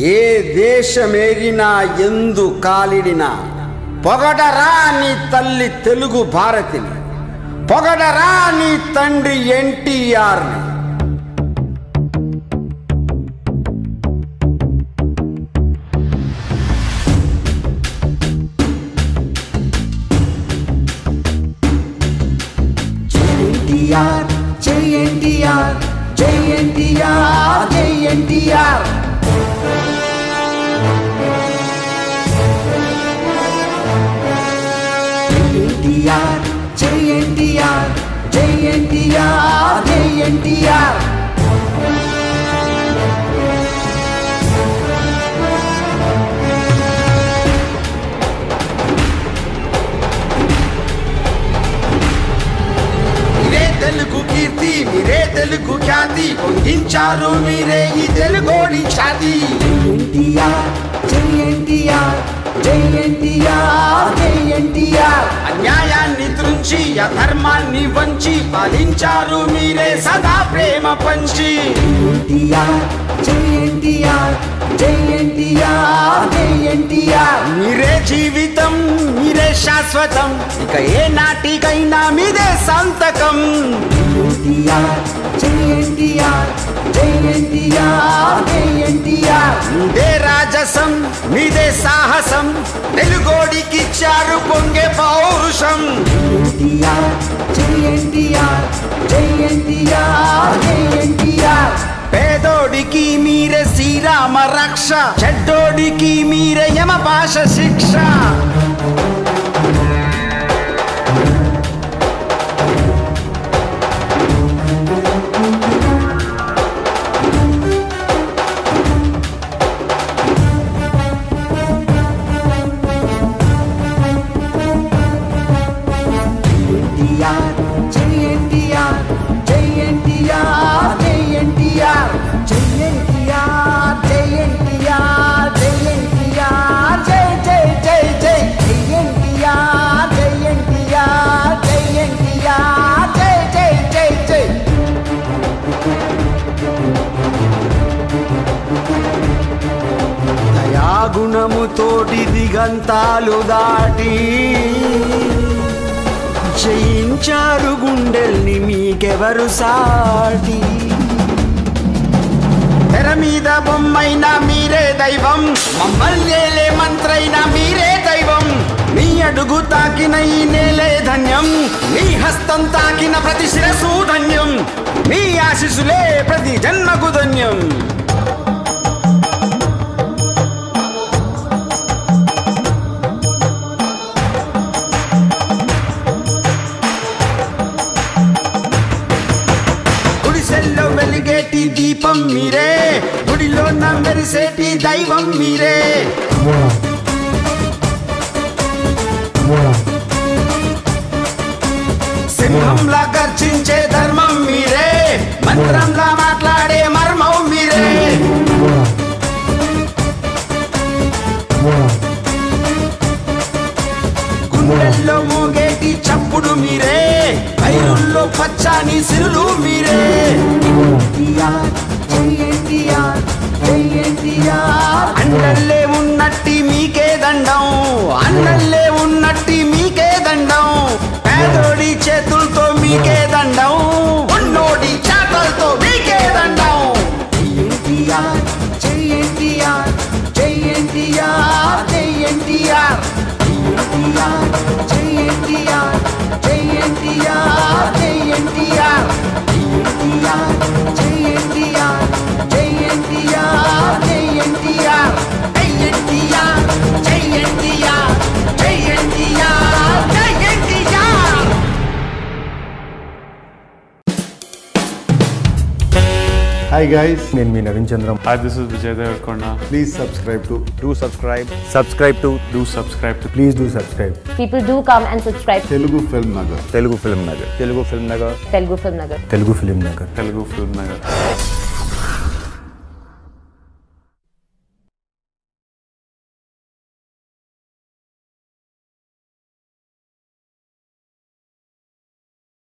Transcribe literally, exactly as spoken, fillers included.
ఏ దేశమేగినా ఎందు కాలిడినా పొగడరా నీ తల్లి తెలుగు భారతిని, పొగడరా నీ తండ్రి ఎన్టీఆర్ని. ఎన్టీఆర్ జై ఎన్టీఆర్ జై ఎన్టీఆర్ జై ఎన్టీఆర్. ఎన్టీఆర్ జై ఎన్టీఆర్ జై ఎన్టీఆర్ జై ఎన్టీఆర్. తెలుగు కీర్తి మీరే, తెలుగు ఖ్యాతి పొందించారు మీరే ఈ తెలుగోడి ఖ్యాతి. ఎన్టీఆర్ జై ఎన్టీఆర్ జై ఎన్టీఆర్ జై ఎన్టీఆర్. అన్యాయాన్ని త్రుంచి అధర్మాన్ని వంచి పాలించారు మీరే సదా ప్రేమ పంచి. ఎన్టీఆర్ జై ఎన్టీఆర్ జై ఎన్టీఆర్ జై ఎన్టీఆర్. మీరే జీవితం మీరే శాశ్వతం, ఇక ఏ నాటికైనా మీదే సంతకం. ఎన్టీఆర్ జై ఎన్టీఆర్ జై ఎన్టీఆర్ జై ఎన్టీఆర్. మీదే రాజసం మీదే సాహసం, తెలుగోడికిచ్చారు పొంగే పౌరుషం. ఎన్టీఆర్ జై ఎన్టీఆర్ జై ఎన్టీఆర్ జై ఎన్టీఆర్. పేదోడికి మీరే శ్రీరామ రక్ష, చెడ్డోడికి మీరే యమ భాష శిక్ష. ఎన్టీఆర్ జై ఎన్టీఆర్ జై ఎన్టీఆర్ జై ఎన్టీఆర్. జై ఎన్టీఆర్ జై ఎన్టీఆర్ జై ఎన్టీఆర్ జై జై జై జై. జై ఎన్టీఆర్ జై ఎన్టీఆర్ జై ఎన్టీఆర్ జై జై జై జై. దయాగుణముతోటి దిగంతాలు దాటి జయించారు గుండెల్ని మీకెవరు సాటి. తెర మీద బొమ్మైనా మీరే దైవం, మమ్మల్ని మంత్రైనా మీరే దైవం. మీ అడుగు తాకిన ఈ నేలే ధన్యం, మీ హస్తం తాకిన ప్రతి శిరసు ధన్యం, మీ ఆశీస్సులే ప్రతి జన్మకు ధన్యం. వెలిగేటి దీపం మీరే, గుడిలో మెరిసేటి దైవం మీరే. సింహంలా గర్జించే ధర్మం మీరే, మంత్రంలా మాట్లాడే మర్మం మీరే. గుండెల్లో మోగేటి చప్పుడు మీరే, పైరుల్లో పచ్చని సిరులు మీరే. ఎన్టీఆర్ జై ఎన్టీఆర్ జై ఎన్టీఆర్. అన్నల్లే ఉన్నట్టి మీకే దండం, అన్నల్లే ఉన్నట్టి మీకే దండం. పేదోడి చేతులతో మీకే దండం, ఉన్నోడి చేతలతో మీకే దండం. ఎన్టీఆర్ జై ఎన్టీఆర్ జై ఎన్టీఆర్ జై ఎన్టీఆర్. ఎన్టీఆర్ జై ఎన్టీఆర్ జై ఎన్టీఆర్ జై ఎన్టీఆర్. ఎన్టీఆర్ జై ఎన్టీఆర్ జై ఎన్టీఆర్ జై ఎన్టీఆర్. జై ఎన్టీఆర్ జై ఎన్టీఆర్ జై ఎన్టీఆర్ జై ఎన్టీఆర్. Hi guys, నేను మీ Naveen Chandram. Hi, this is Vijay Devarkonda. Please subscribe to Do subscribe. subscribe to Do subscribe to please do subscribe People do come and subscribe. Telugu Filmnagar. Telugu Filmnagar. Telugu Filmnagar. Telugu Filmnagar. Telugu Filmnagar. Telugu Filmnagar.